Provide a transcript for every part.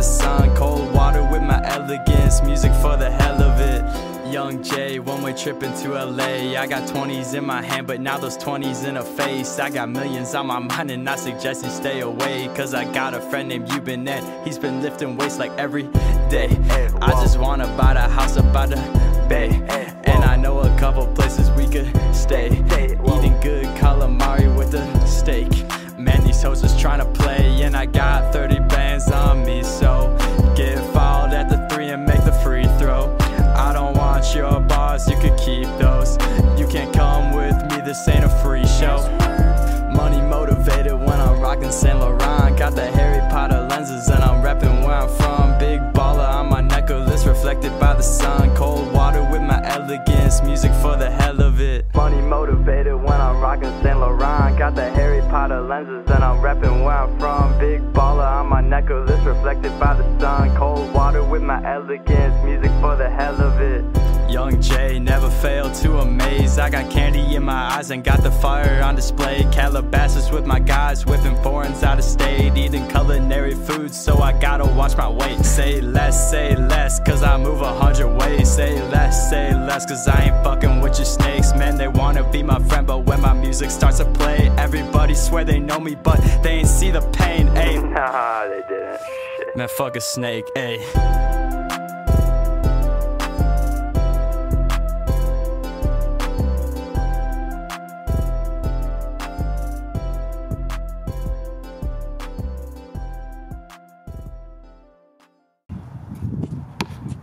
sun. Cold water with my elegance, music for the hell of it. Young J, one-way tripping to LA. I got 20s in my hand, but now those 20s in a face. I got millions on my mind and I suggest you stay away, cause I got a friend named Euban and he's been lifting weights like every day. I just wanna buy the house up by the bay, and I know a couple places we could stay. Eating good calamari with a steak. Man, these hoes is trying to play, and I got 30 bands on me, so get fouled at the 3 and make the free throw. I don't want your bars, you could keep those. You can't come with me, this ain't a free show. Money motivated when I'm rocking Saint Laurent. Got the Harry Potter lenses and I'm repping where I'm from. Big baller on my necklace, reflected by the sun. Cold water with my elegance, music for the hell of it. Money motivated when I'm rocking Saint Laurent. Got the Harry Potter lenses and I'm repping where I'm from. Big baller on my necklace, reflected by the sun. Cold water with my elegance, music for the hell of it. Young J, never fail to amaze. I got candy in my eyes and got the fire on display. Calabasas with my guys, whipping foreigns out of state. Eating culinary foods, so I gotta watch my weight. Say less, cause I move 100 ways. Say less, cause I ain't fucking with your snakes. Man, they wanna be my friend, but when my music starts to play, everybody swear they know me, but they ain't see the pain, ayy. Nah, they didn't. Shit. Man, fuck a snake, ayy.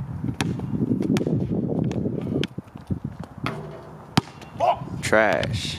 Trash.